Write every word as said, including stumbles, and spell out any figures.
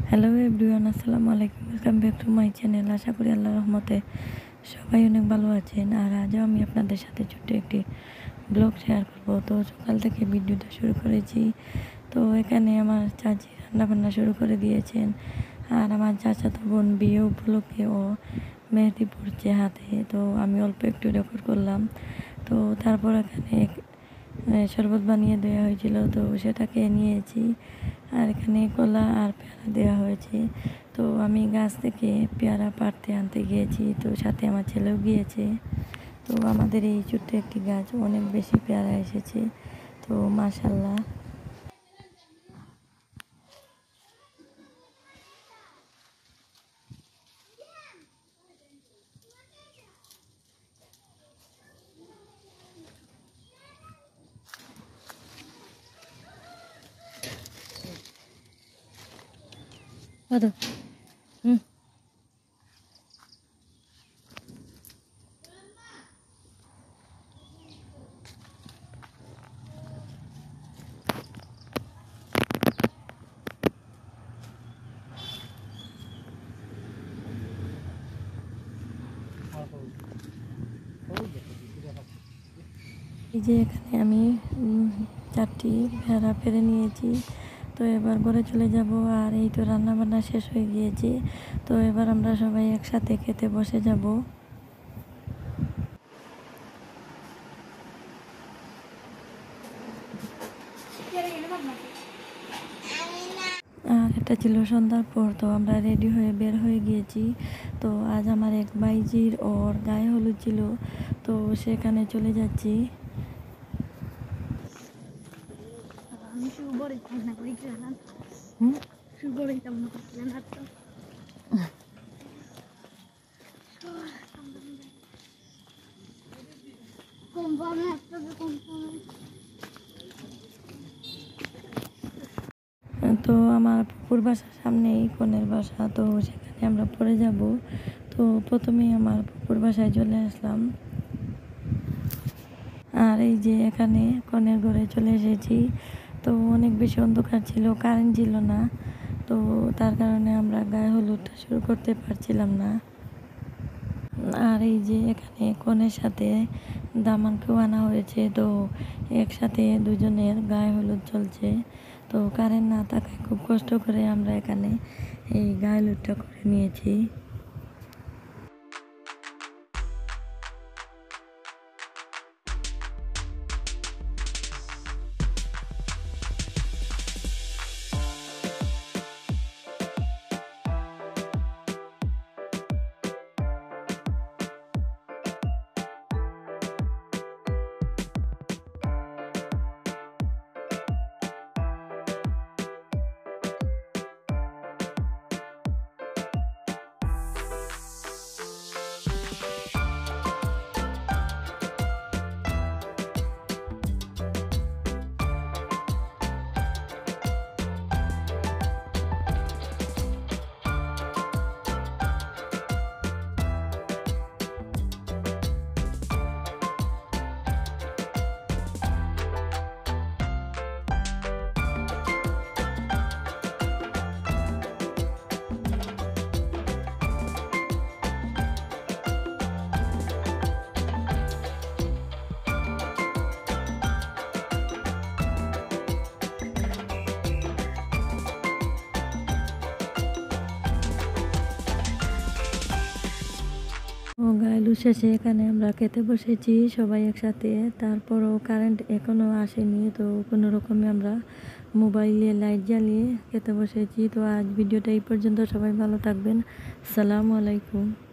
Hello everyone, আসসালামু আলাইকুম। Welcome back to my channel. আশা করি আল্লাহর রহমতে সবাই অনেক ভালো আছেন। আর আজও আমি আপনাদের সাথে ছোট্ট একটি ব্লগ শেয়ার করব। তো সকাল থেকে ভিডিওটা শুরু করেছি। তো এখানে আমার চাচি রান্নাবান্না শুরু করে দিয়েছেন। আর আমার চাচাতো বোন বিয়ে উপলক্ষে ও মেহেদি পড়ছে হাতে। তো আমি অল্প একটু রেকর্ড করলাম। তো তারপর এখানে শরবত বানিয়ে দেওয়া হয়েছিল, তো সেটাকে নিয়েছি। আর এখানে কলা আর পেয়ারা দেওয়া হয়েছে। তো আমি গাছ থেকে পেয়ারা পাড়তে আনতে গিয়েছি, তো সাথে আমার ছেলেও গিয়েছে। তো আমাদের এই ছোট্ট একটি গাছ অনেক বেশি পেয়ারা এসেছে, তো মাশাআল্লাহ। হুম এই যে এখানে আমি চারটি ভেড়া পেরে নিয়েছি। তো এবার ঘরে চলে যাব। আর এই তো রান্না বান্না শেষ হয়ে গিয়েছে। তো এবার আমরা সবাই একসাথে খেতে বসে যাব। আর এটা ছিল সন্ধ্যার পর। তো আমরা রেডি হয়ে বের হয়ে গিয়েছি। তো আজ আমার এক বাইজির ওর গায়ে হলুদ ছিল, তো সেখানে চলে যাচ্ছি। তো আমার পুকুর বাসার সামনেই কনের বাসা, তো সেখানে আমরা পরে যাব। তো প্রথমেই আমার পুকুর বাসায় চলে আসলাম। আর এই যে এখানে কনের ঘরে চলে এসেছি। তো অনেক বেশি অন্ধকার ছিল, কারেন্ট ছিল না। তো তার কারণে আমরা গায়ে হলুদটা শুরু করতে পারছিলাম না। আর এই যে এখানে কনের সাথে দামানকেও আনা হয়েছে, তো একসাথে দুজনের গায়ে হলুদ চলছে। তো কারেন্ট না থাকায় খুব কষ্ট করে আমরা এখানে এই গায়ে হলুদটা করে নিয়েছি। গাইলু শেষে এখানে আমরা খেতে বসেছি সবাই একসাথে। তারপরও কারেন্ট এখনও আসেনি, তো কোনো রকমে আমরা মোবাইলে লাইট জ্বালিয়ে খেতে বসেছি। তো আজ ভিডিওটা এই পর্যন্ত। সবাই ভালো থাকবেন। আসসালামু আলাইকুম।